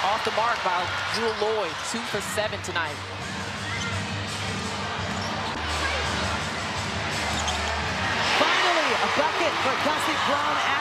off the mark by Jewel Lloyd, 2 for 7 tonight. Finally, a bucket for Kelsey Brown